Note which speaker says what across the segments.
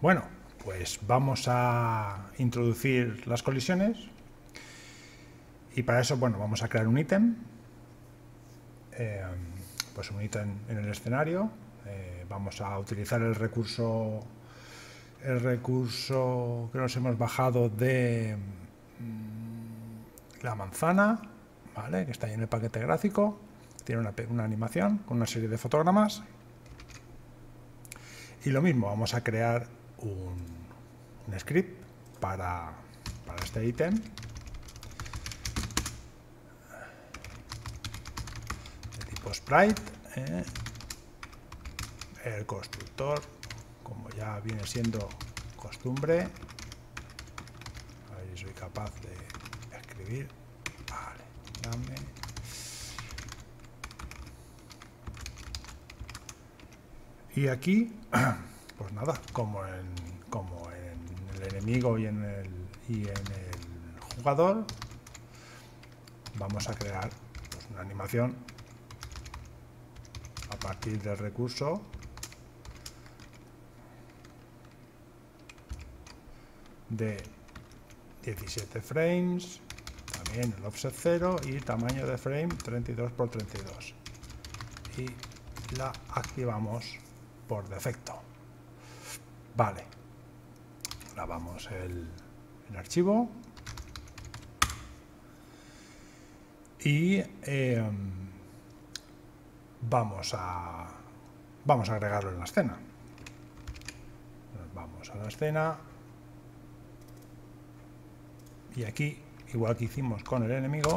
Speaker 1: Bueno, pues vamos a introducir las colisiones y para eso, bueno, vamos a crear un ítem, pues un ítem en el escenario. Vamos a utilizar el recurso que nos hemos bajado de la manzana, ¿vale? Que está ahí en el paquete gráfico. Tiene una animación con una serie de fotogramas. Y lo mismo, vamos a crear un script para este ítem. De tipo sprite. El constructor, como ya viene siendo costumbre. A ver si soy capaz de escribir. Vale, dame. Y aquí, pues nada, como en el enemigo y en el jugador, vamos a crear pues, una animación a partir del recurso de 17 frames, también el offset 0 y tamaño de frame 32 por 32. Y la activamos por defecto. Vale, grabamos el archivo y vamos a agregarlo en la escena. Nos vamos a la escena y aquí, igual que hicimos con el enemigo,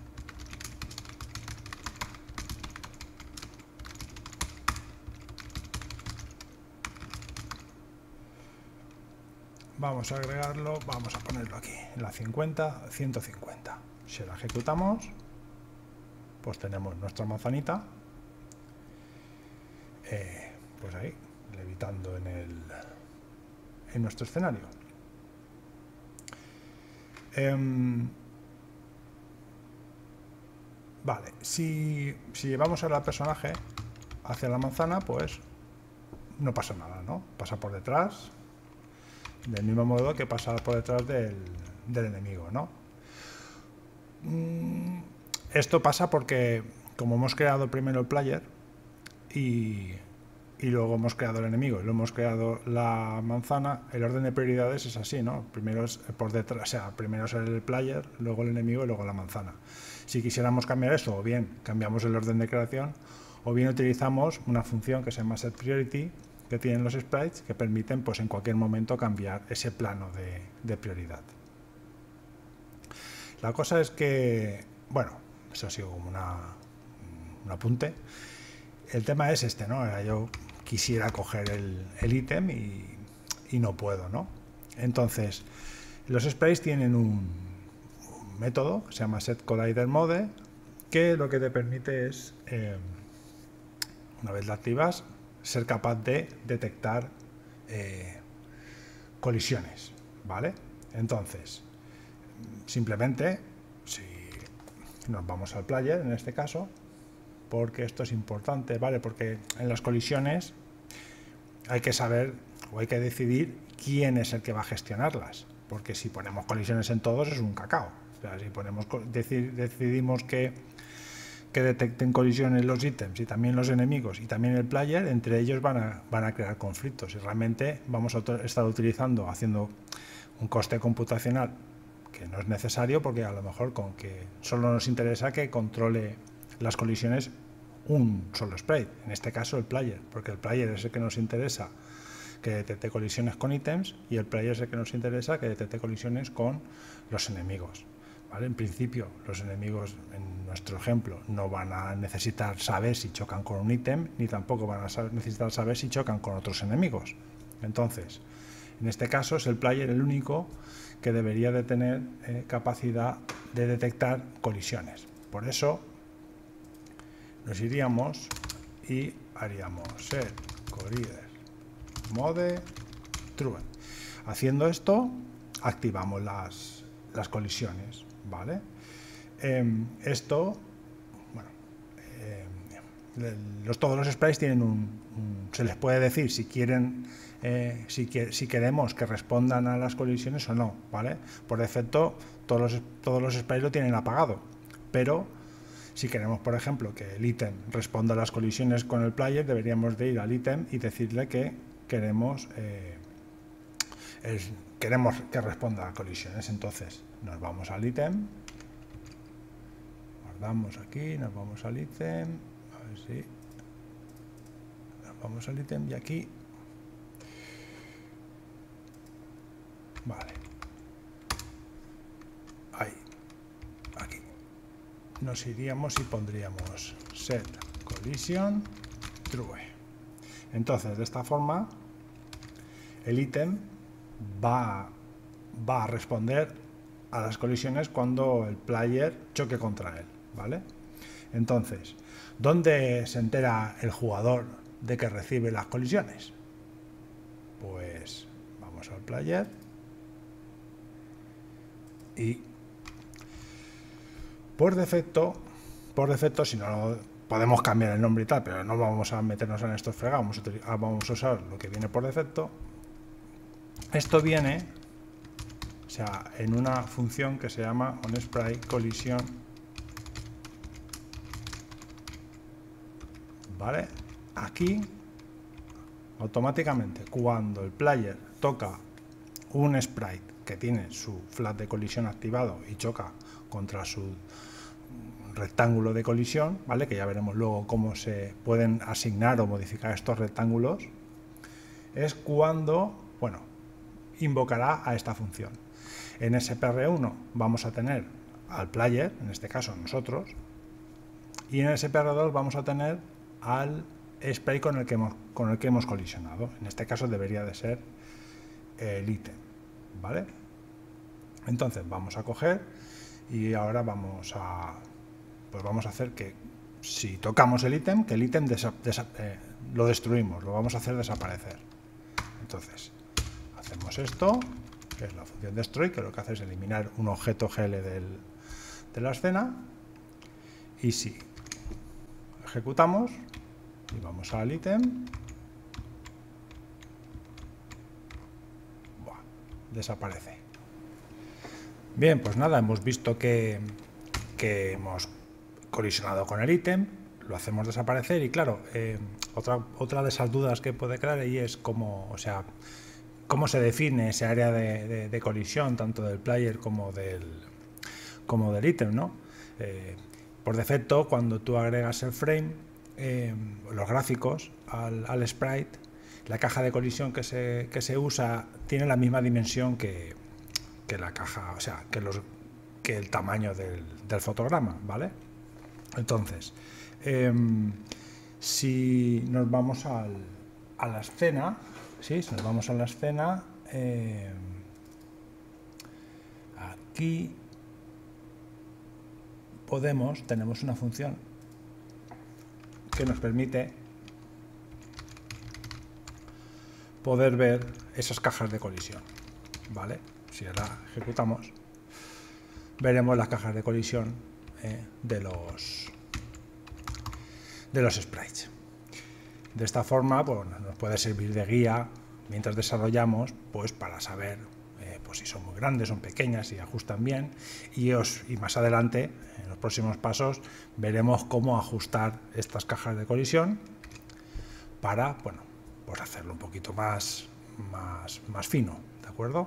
Speaker 1: vamos a agregarlo, vamos a ponerlo aquí, en la 50, 150. Si la ejecutamos, pues tenemos nuestra manzanita, pues ahí, levitando en nuestro escenario. Vale, si llevamos al personaje hacia la manzana, pues no pasa nada, ¿no? Pasa por detrás, del mismo modo que pasa por detrás del enemigo, ¿no? Esto pasa porque, como hemos creado primero el player y luego hemos creado el enemigo y luego hemos creado la manzana, el orden de prioridades es así, ¿no? Primero es por detrás, o sea, primero es el player, luego el enemigo y luego la manzana. Si quisiéramos cambiar eso, o bien cambiamos el orden de creación, o bien utilizamos una función que se llama setPriority, que tienen los sprites, que permiten pues en cualquier momento cambiar ese plano de prioridad. La cosa es que, bueno, eso ha sido como un apunte. El tema es este, ¿no? Yo quisiera coger el ítem y no puedo, ¿no? Entonces, los sprites tienen un método que se llama setColliderMode, que lo que te permite es, una vez la activas, ser capaz de detectar colisiones, ¿vale? Entonces, simplemente, si nos vamos al player, en este caso, porque esto es importante, ¿vale? Porque en las colisiones hay que saber o hay que decidir quién es el que va a gestionarlas, porque si ponemos colisiones en todos es un cacao. O sea, si decidimos que detecten colisiones los ítems y también los enemigos y también el player, entre ellos van a crear conflictos y realmente vamos a estar haciendo un coste computacional que no es necesario, porque a lo mejor con que solo nos interesa que controle las colisiones un solo sprite, en este caso el player, porque el player es el que nos interesa que detecte colisiones con ítems y el player es el que nos interesa que detecte colisiones con los enemigos. ¿Vale? En principio, los enemigos, en nuestro ejemplo, no van a necesitar saber si chocan con un ítem, ni tampoco van a necesitar saber si chocan con otros enemigos. Entonces, en este caso es el player el único que debería de tener capacidad de detectar colisiones. Por eso nos iríamos y haríamos setColliderMode true. Haciendo esto, activamos las colisiones, ¿vale? Esto, bueno, todos los sprites tienen se les puede decir si quieren, si queremos que respondan a las colisiones o no, ¿vale? Por defecto todos los sprites lo tienen apagado, pero si queremos, por ejemplo, que el ítem responda a las colisiones con el player, deberíamos de ir al ítem y decirle que queremos que responda a colisiones. Entonces nos vamos al ítem, guardamos aquí, nos vamos al ítem, a ver si nos vamos al ítem y aquí, vale, ahí, aquí nos iríamos y pondríamos set collision true. Entonces, de esta forma el ítem va a responder a las colisiones cuando el player choque contra él, ¿vale? Entonces, ¿dónde se entera el jugador de que recibe las colisiones? Pues vamos al player y por defecto, si no podemos cambiar el nombre y tal, pero no vamos a meternos en estos fregados, vamos a usar lo que viene por defecto. Esto viene, o sea, en una función que se llama onSprite collision, ¿vale? Aquí, automáticamente, cuando el player toca un sprite que tiene su flag de colisión activado y choca contra su rectángulo de colisión, ¿vale? Que ya veremos luego cómo se pueden asignar o modificar estos rectángulos, es cuando, bueno, invocará a esta función. En SPR1 vamos a tener al player, en este caso nosotros, y en SPR2 vamos a tener al sprite con el que hemos colisionado. En este caso debería de ser el ítem, ¿vale? Entonces vamos a coger y ahora vamos a hacer que si tocamos el ítem, que el ítem lo destruimos, lo vamos a hacer desaparecer. Entonces hacemos esto, que es la función destroy, que lo que hace es eliminar un objeto GL de la escena, y si ejecutamos y vamos al ítem, desaparece. Bien, pues nada, hemos visto que hemos colisionado con el ítem, lo hacemos desaparecer y claro, otra de esas dudas que puede crear ahí es cómo se define ese área de colisión tanto del player como del ítem, ¿no? Por defecto, cuando tú agregas el frame, los gráficos al sprite, la caja de colisión que se usa tiene la misma dimensión que la caja, o sea, que el tamaño del fotograma, ¿vale? Entonces, si nos vamos a la escena, ¿sí? Si nos vamos a la escena, aquí tenemos una función que nos permite poder ver esas cajas de colisión, ¿vale? Si ahora ejecutamos, veremos las cajas de colisión de los sprites. De esta forma, pues, nos puede servir de guía mientras desarrollamos, pues para saber pues, si son muy grandes, son pequeñas, si ajustan bien, y más adelante, en los próximos pasos, veremos cómo ajustar estas cajas de colisión para, bueno, pues hacerlo un poquito más fino, ¿de acuerdo?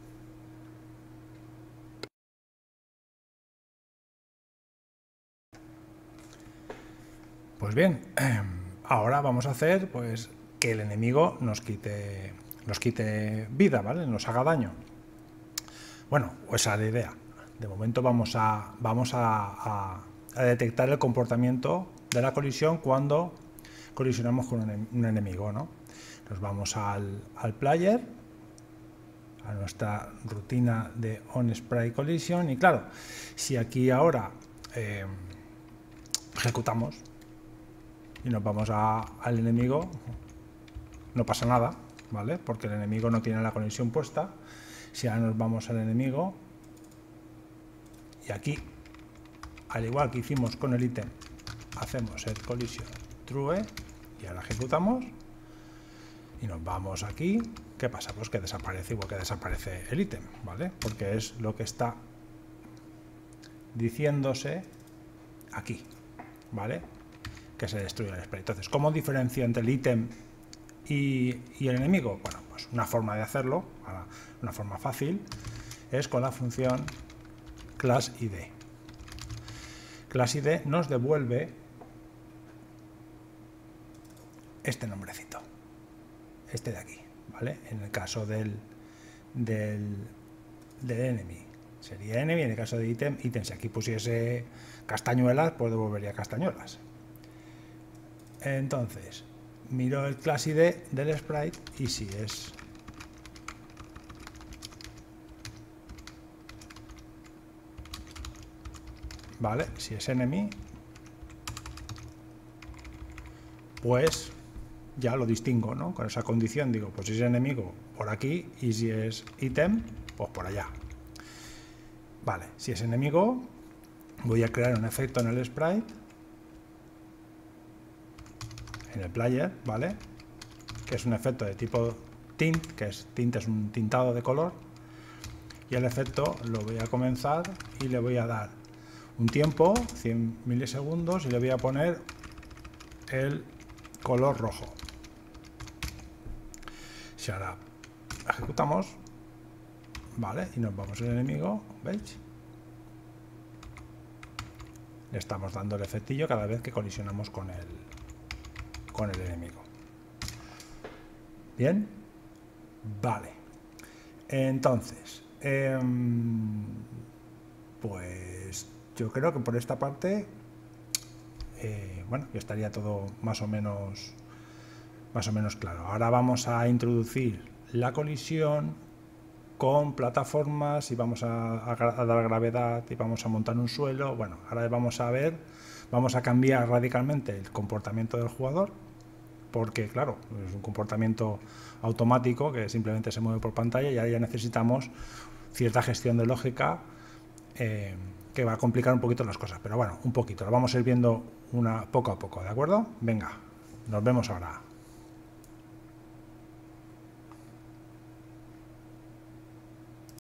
Speaker 1: Pues bien, ahora vamos a hacer pues que el enemigo nos quite vida, ¿vale? Nos haga daño. Bueno, esa es la idea. De momento vamos a detectar el comportamiento de la colisión cuando colisionamos con un enemigo, ¿no? Nos vamos al player, a nuestra rutina de onSprite collision, y claro, si aquí ahora ejecutamos y nos vamos al enemigo, no pasa nada, ¿vale? Porque el enemigo no tiene la colisión puesta. Si ahora nos vamos al enemigo y aquí, al igual que hicimos con el ítem, hacemos el collision true, y ahora ejecutamos y nos vamos aquí. ¿Qué pasa? Pues que desaparece igual que desaparece el ítem, ¿vale? Porque es lo que está diciéndose aquí, ¿vale? Que se destruye el sprite. Entonces, ¿cómo diferencio entre el ítem y el enemigo? Bueno, pues una forma de hacerlo, una forma fácil, es con la función class_id. Class_id nos devuelve este nombrecito, este de aquí, ¿vale? En el caso del enemy sería enemy, en el caso de ítem, ítem. Si aquí pusiese castañuelas, pues devolvería castañuelas. Entonces, miro el class_id del sprite y si es vale, si es enemy, pues ya lo distingo, ¿no? Con esa condición digo, pues si es enemigo, por aquí, y si es ítem, pues por allá. Vale, si es enemigo, voy a crear un efecto en el sprite, en el player, ¿vale? Que es un efecto de tipo tint, que es tint, es un tintado de color, y el efecto lo voy a comenzar y le voy a dar un tiempo, 100 milisegundos, y le voy a poner el color rojo. Si ahora ejecutamos, vale, y nos vamos al enemigo, ¿veis? Le estamos dando el efectillo cada vez que colisionamos con el enemigo. Bien, vale. Entonces, pues yo creo que por esta parte, bueno, ya estaría todo más o menos claro. Ahora vamos a introducir la colisión con plataformas y vamos a dar gravedad y vamos a montar un suelo. Bueno, ahora vamos a cambiar radicalmente el comportamiento del jugador, porque claro, es un comportamiento automático que simplemente se mueve por pantalla, y ahora ya necesitamos cierta gestión de lógica que va a complicar un poquito las cosas, pero bueno, un poquito, lo vamos a ir viendo poco a poco, ¿de acuerdo? Venga, nos vemos ahora.